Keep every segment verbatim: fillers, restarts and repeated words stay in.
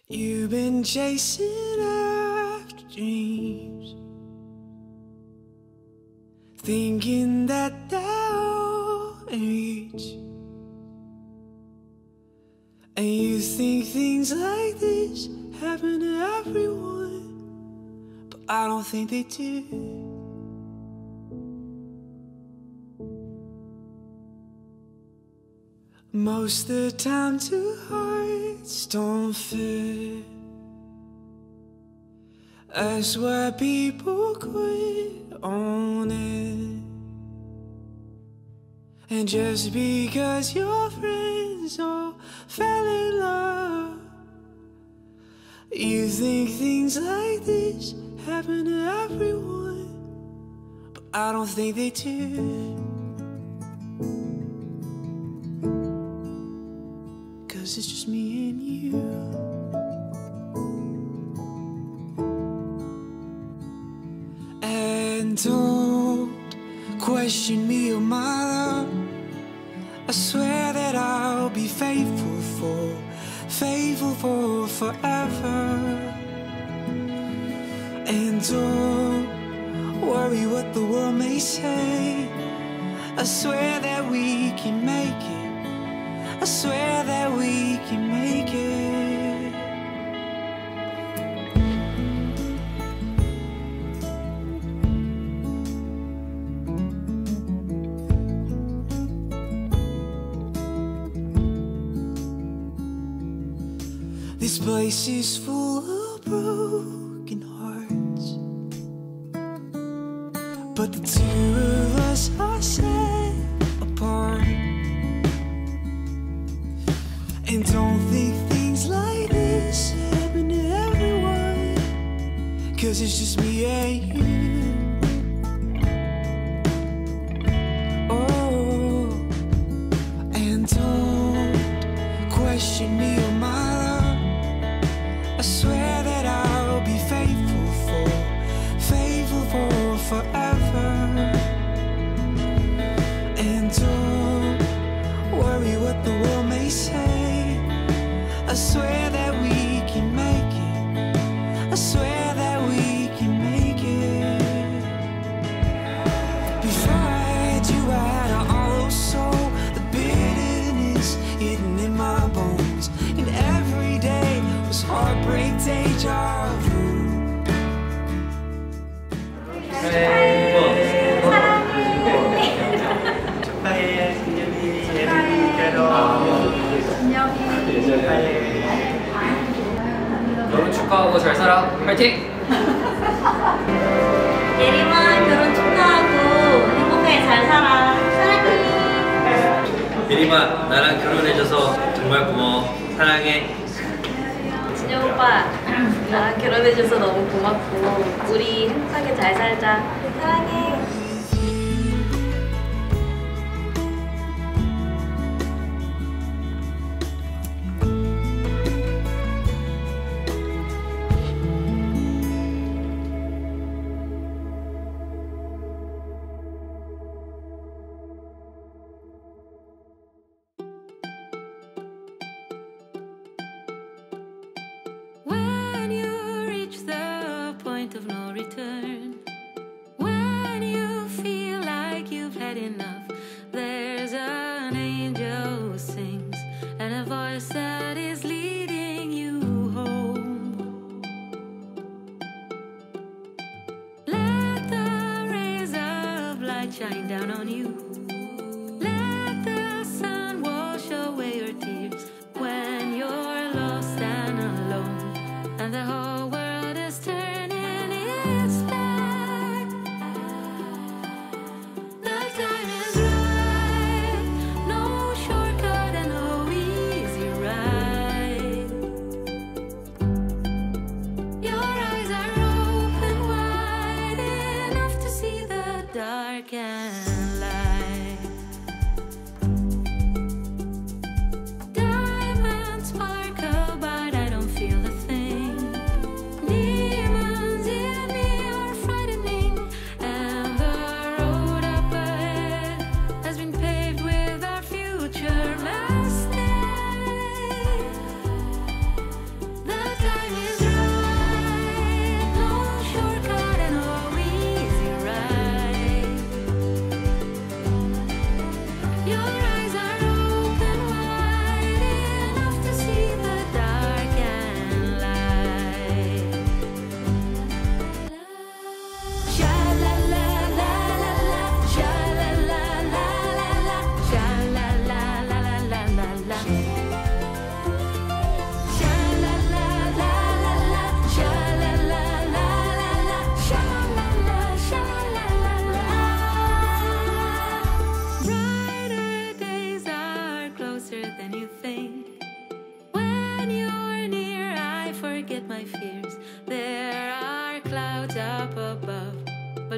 You've been chasing after dreams, thinking that they're in reach, and you think things like this happen to everyone, but I don't think they do. Most of the time two hearts don't fit. That's why people quit on it. And just because your friends all fell in love, you think things like this happen to everyone, but I don't think they do. Cause it's just me and you. And don't question me or my love. I swear that I'll be faithful for, faithful for forever. And don't worry what the world may say. I swear that we can make it. I swear that we can make it. This place is full of broken hearts, but the two of us are set apart. And don't think things like this happen to everyone, cause it's just me and you. Oh, and don't question me or my love. I swear that I'll be faithful for, faithful for forever. And don't worry what the world may say. I swear that we can make it. I swear that we can make it. Before I had you, I had an hollow soul, the bitterness hidden in my bones, and every day was heartbreak, deja vu. 결혼 축하하고 잘 살아. 파이팅! 예림아 결혼 축하하고 행복하게 잘 살아. 사랑해. 예림아 나랑 결혼해줘서 정말 고마워. 사랑해. 진영 오빠 나랑 결혼해줘서 너무 고맙고 우리 행복하게 잘 살자. 사랑해. When you reach the point of no return, when you feel like you've had enough, there's an angel who sings and a voice that is leading you home. Let the rays of light shine down on you. Let the sun wash away your tears when you're lost and alone, and the whole world is turning its back. The time is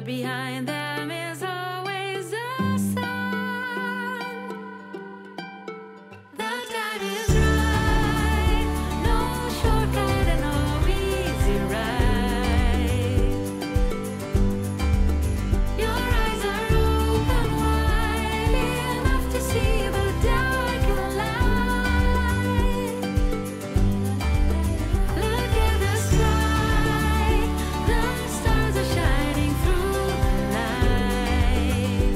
behind them is always the sun. The time is right, no shortcut and no easy ride. Your eyes are open wide enough to see the dark and light. Look at the sky, the stars are shining through the night.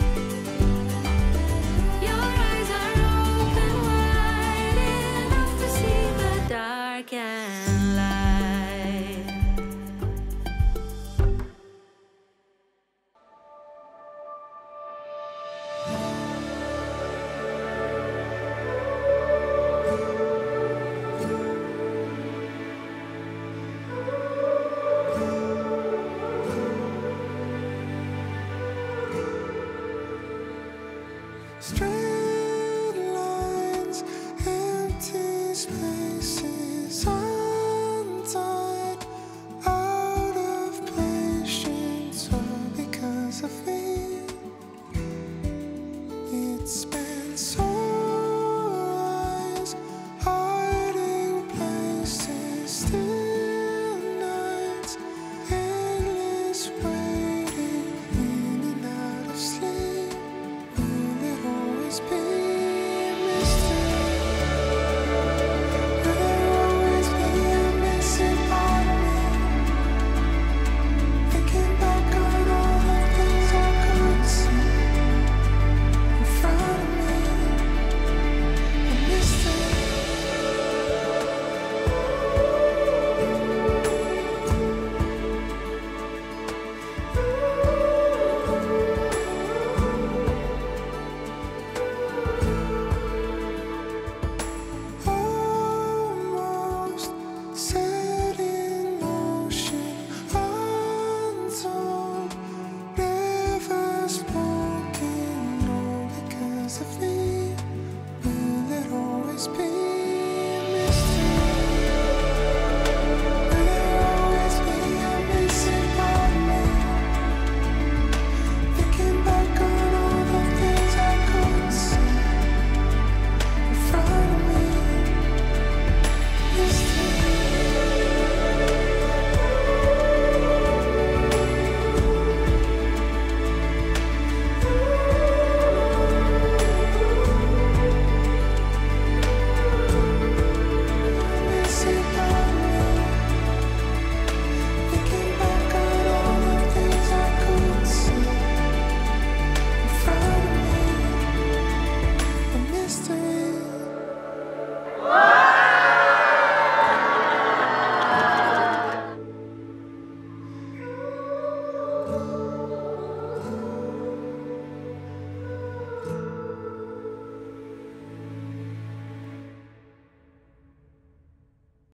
Your eyes are open wide enough to see the dark and